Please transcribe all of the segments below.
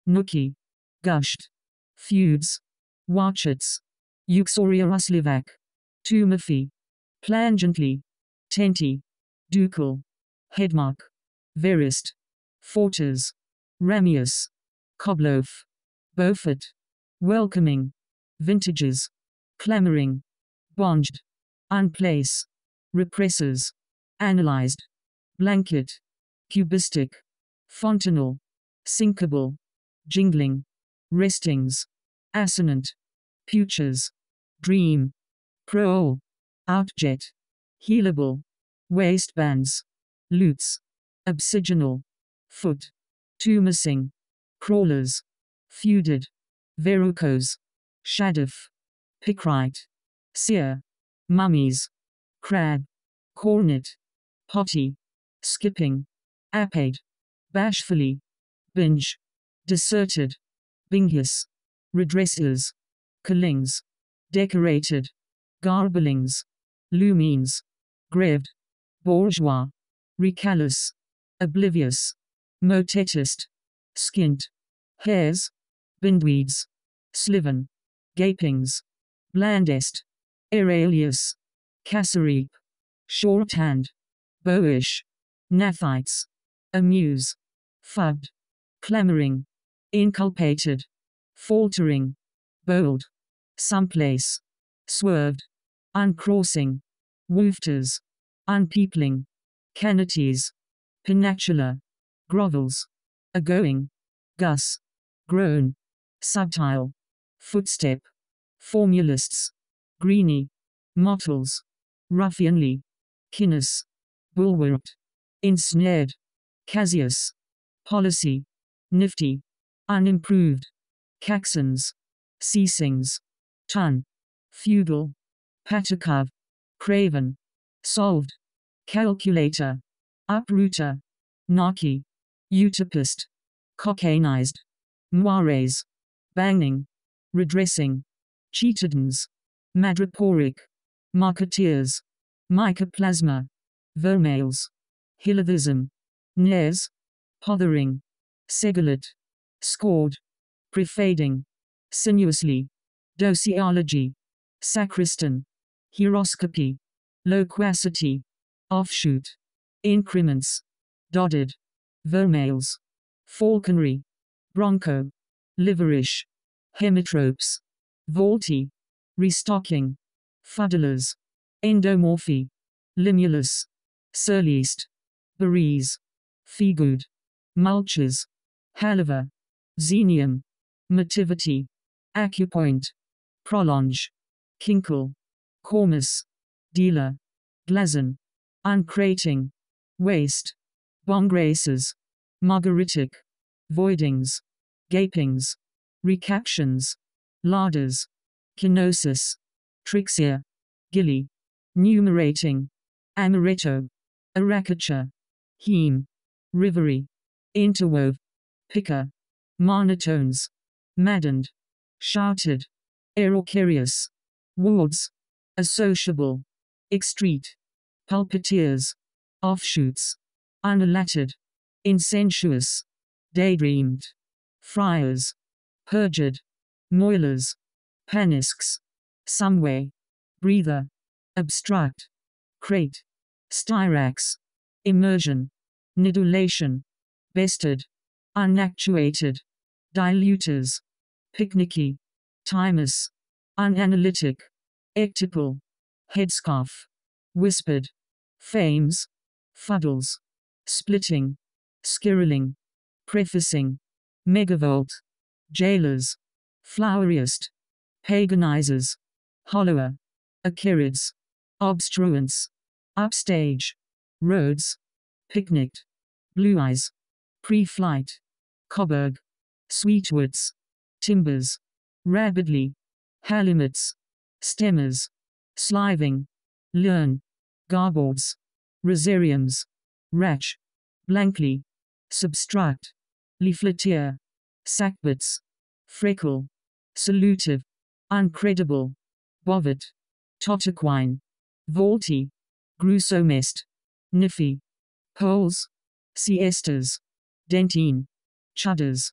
Nookie, gushed, feuds, watchets, uxoria ruslivac, tumafi, plangently, tenty, ducal, headmark, verist, forters, ramius, cobloaf, beaufort, welcoming, vintages, clamoring, bonged, unplace, repressors, analyzed, blanket, cubistic, fontanel, sinkable, jingling, restings, assonant, putures, dream, prool, outjet, healable, waistbands, lutes, absiginal, foot, tumescing, crawlers, feuded, verrucos, shadif, picrite, seer, mummies, crab, cornet, potty, skipping, apade, bashfully, binge, deserted, bingus, redressers, collings, decorated, garblings, lumines, greved, bourgeois, recallous, oblivious, motetist, skint, hairs, bindweeds, sliven, gapings, blandest, aurelius, cassareep, shorthand, bowish, naphites, amuse, fubbed, clamoring, inculpated, faltering, bold, someplace, swerved, uncrossing, woofters, unpeopling, canaties, penacula, grovels, agoing, gus, groan, subtile, footstep, formulists, greeny, mottles, ruffianly, kinnis, bulwarked, ensnared, casius, policy, nifty, unimproved, caxons, ceasings, ton, feudal, patakov, craven, solved, calculator, uprooter, narky, utopist, cocainized, moires, banging, redressing, cheatedens, madreporic, marketeers, mycoplasma, vermales, hilithism, nares, pothering, segalit, scored, prefading, sinuously, doceology, sacristan, hieroscopy, loquacity, offshoot, increments, dotted, vermales, falconry, bronco, liverish, hemitropes, vaulty, restocking, fuddlers, endomorphy, limulus, surleast, berees, fegood, mulches, haliver, xenium, motivity, acupoint, prolonge, kinkle, cormus, dealer, glazon, uncrating, waste, bongraces, margaritic, voidings, gapings, recaptions, larders, kenosis, trixia, gilly, numerating, amaretto, aracature, heme, rivery, interwove, picker, monotones, maddened, shouted, aerocarious, wards, associable, extreat, pulpiteers, offshoots, unalattered, insensuous, daydreamed, friars, perjured, moilers, panisks, someway, breather, abstract, crate, styrax, immersion, nidulation, bested, unactuated, diluters, picnicky, thymus, unanalytic, ectical, headscarf, whispered, fames, fuddles, splitting, skirling, prefacing, megavolt, jailers, floweriest, paganizers, hollower, achirids, obstruents, upstage, roads, picnicked, blue eyes, pre-flight, Coburg, sweetwoods, timbers, rapidly, halimets, stemmers, sliving, learn, garboards, rosariums, ratch, blankly, substract, leafletier, sackbits, freckle, solutive, uncredible, bovet, totoquine, vaulty, grusomest, niffy, poles, siestas, dentine, chudders,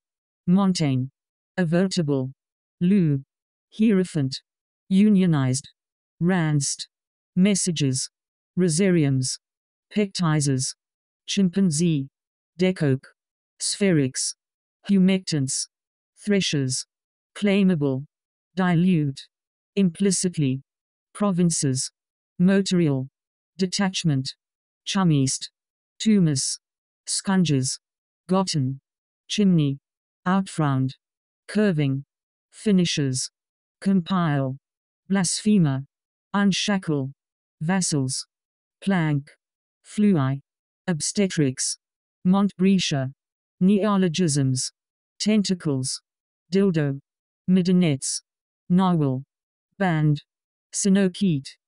montane, avertible, loo, hierophant, unionized, ranced, messages, rosariums, pectizers, chimpanzee, decoque, spherics, humectants, threshers, claimable, dilute, implicitly, provinces, motorial, detachment, chummiest, tumors, scunges, gotten, chimney, outfrowned, curving, finishers, compile, blasphemer, unshackle, vassals, plank, flui, obstetrics, Montbretia, neologisms, tentacles, dildo, midonets, narwhal, band, synecete,